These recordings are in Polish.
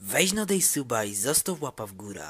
Weź no dej suba i zostaw łapa w górę.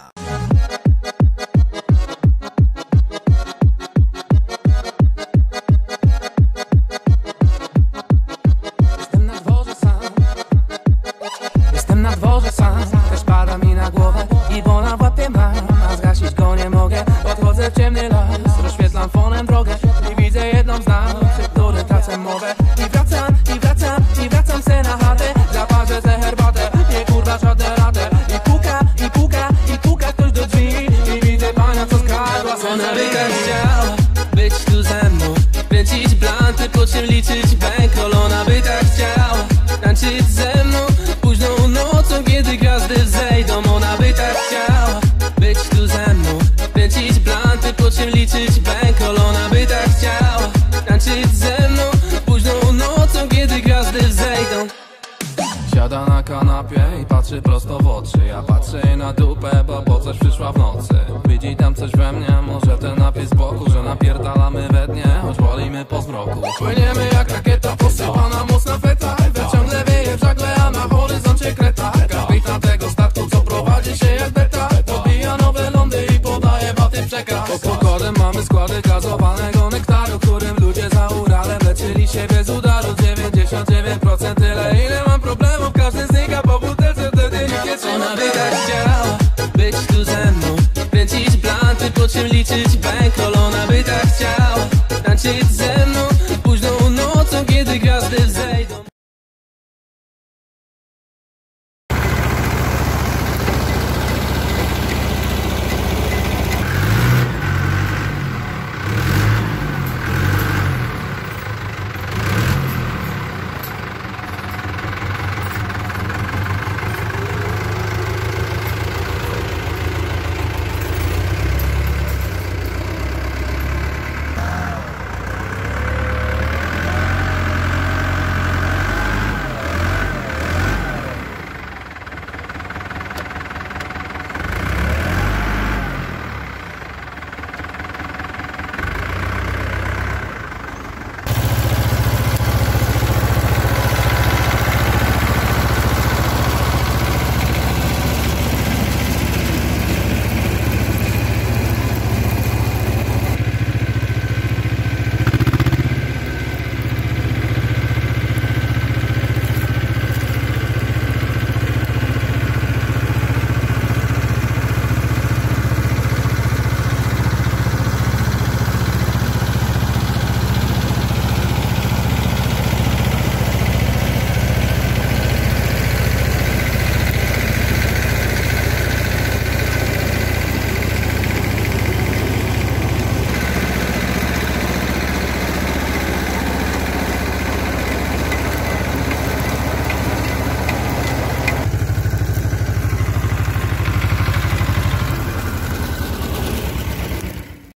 Jestem na dworze sam, też pada mi na głowę i bona w łapie mam, a zgasić go nie mogę. Odchodzę w ciemny las, rozświetlam fonem drogę i widzę jedną z nas, przy której tracę mowę. I wracam se na chatę, zaparzę se herbatę, nie kurwa żadne radę. I puka ktoś do drzwi i widzę pana, co skradła se. Ona by tak chciała być tu ze mną, kręcić blanty, po czym liczyć bankroll. Ona by tak chciała tańczyć ze mną późną nocą, kiedy gwiazdy wzejdą. Ona by tak chciała być tu ze mną, kręcić blanty, po czym liczyć bankroll. Ona by tak chciała tańczyć ze mną późną nocą, kiedy gwiazdy wzejdą. Siada na kanapie i patrzy prosto w oczy. Ja patrzę jej na dupę, bo po coś przyszła w nocy. Widzi tam coś we mnie, może ten napis z boku, że napierdalamy we dnie, choć wolimy po zmroku. Płyniemy jak rakieta, posypana mocna feta. Ciągle wieje w żagle, a na horyzoncie kreta. Kapitan tego statku, co prowadzi się jak beta, podbija nowe lądy i podaje baty przekaz. Pod pokładem mamy składy gazowanego nektaru, którym ludzie za Uralem leczyli się bez udaru. 99% tyle, ile mam problemów, każdy znika po butelce, wtedy nikt nie trzyma. Ona by tak chciała być tu ze mną, kręcić blanty, po czym liczyć bankroll. Ona by tak chciała tańczyć ze